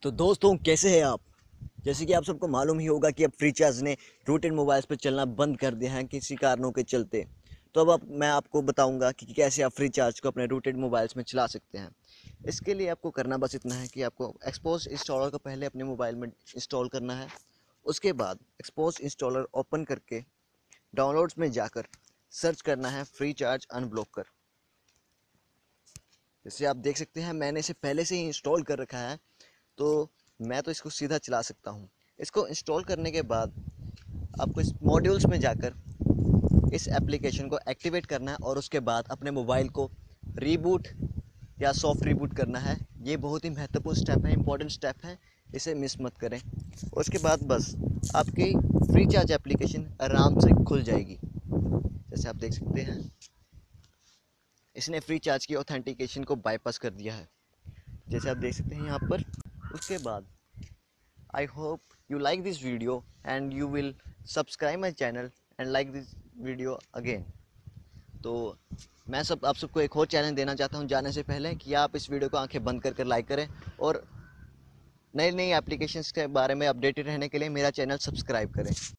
तो दोस्तों कैसे हैं आप। जैसे कि आप सबको मालूम ही होगा कि अब फ्री चार्ज ने रूटेड मोबाइल्स पर चलना बंद कर दिया है किसी कारणों के चलते। तो अब मैं आपको बताऊंगा कि कैसे आप फ्री चार्ज को अपने रूटेड मोबाइल्स में चला सकते हैं। इसके लिए आपको करना बस इतना है कि आपको एक्सपोज इंस्टॉलर को पहले अपने मोबाइल में इंस्टॉल करना है। उसके बाद एक्सपोज इंस्टॉलर ओपन करके डाउनलोड्स में जाकर सर्च करना है फ्री चार्ज अनब्लॉकर। जैसे आप देख सकते हैं मैंने इसे पहले से ही इंस्टॉल कर रखा है, तो मैं तो इसको सीधा चला सकता हूँ। इसको इंस्टॉल करने के बाद आपको इस मॉड्यूल्स में जाकर इस एप्लीकेशन को एक्टिवेट करना है और उसके बाद अपने मोबाइल को रीबूट या सॉफ्ट रीबूट करना है। ये बहुत ही महत्वपूर्ण स्टेप है, इंपॉर्टेंट स्टेप है, इसे मिस मत करें। उसके बाद बस आपकी फ्री चार्ज एप्लीकेशन आराम से खुल जाएगी। जैसे आप देख सकते हैं इसने फ्री चार्ज की ऑथेंटिकेशन को बाईपास कर दिया है, जैसे आप देख सकते हैं यहाँ पर। उसके बाद I hope you like this video and you will subscribe my channel and like this video again। तो मैं आप सबको एक और चैलेंज देना चाहता हूँ जाने से पहले कि आप इस वीडियो को आंखें बंद कर लाइक करें और नई नई एप्लीकेशंस के बारे में अपडेटेड रहने के लिए मेरा चैनल सब्सक्राइब करें।